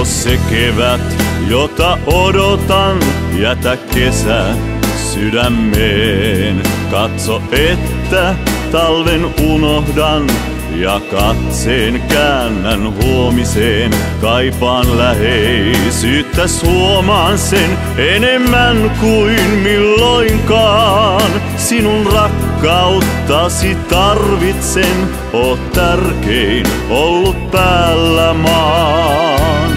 Jos se kevät, jota odotan, jätä kesä sydämeen. Katso, että talven unohdan ja katseen käännän huomiseen. Kaipaan läheisyyttä, huomaan sen enemmän kuin milloinkaan. Sinun rakkauttasi tarvitsen, oot tärkein ollut päällä maan.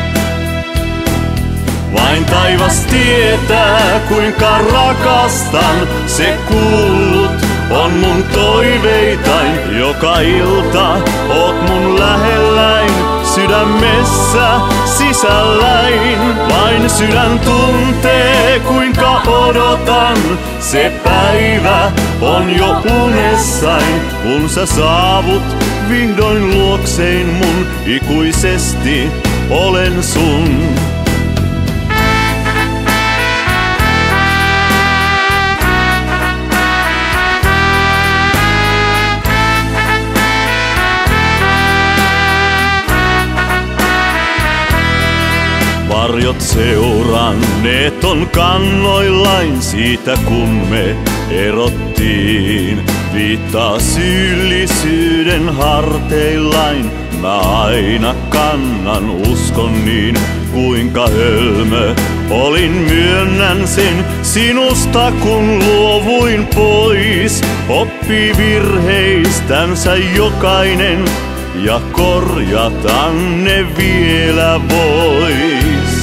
Vain taivas tietää, kuinka rakastan, se kuullut on mun toiveitain. Joka ilta oot mun lähelläin, sydämessä sisälläin. Vain sydän tuntee, kuinka odotan, se päivä on jo unessain. Kun sä saavut vihdoin luoksein mun, ikuisesti olen sun. Varjot seuranneet on kannoillain siitä kun me erottiin. Viittaa syyllisyyden harteillain, mä aina kannan uskon niin. Kuinka hölmö olin, myönnän sen sinusta kun luovuin pois. Oppi virheistänsä jokainen ja korjata ne vielä vois.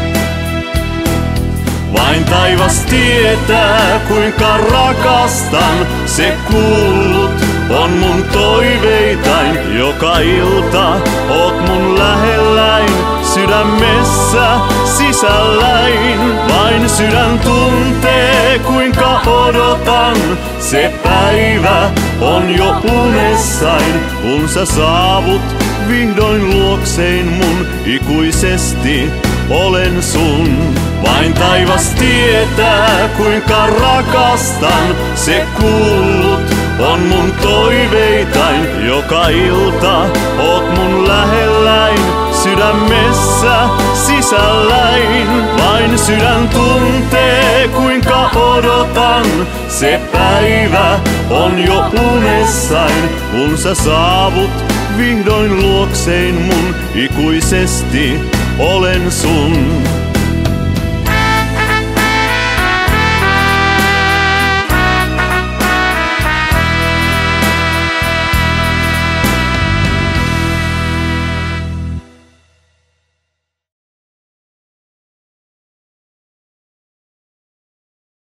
Vain taivas tietää, kuinka rakastan, se kuullut on mun toiveitain. Joka ilta oot mun lähelläin, sydämessä sisälläin. Vain sydän tuntee, kuinka odotan, se päivä on jo unessain. Kun sä saavut vihdoin luoksein mun, ikuisesti olen sun. Vain taivas tietää, kuinka rakastan, se kuullut on mun toiveitain. Joka ilta oot mun lähelläin, sydämessä sisälläin. Vain sydän tuntee, kuinka odotan, se päivä on jo unessain. Kun sä saavut vihdoin luoksein mun, ikuisesti olen sun.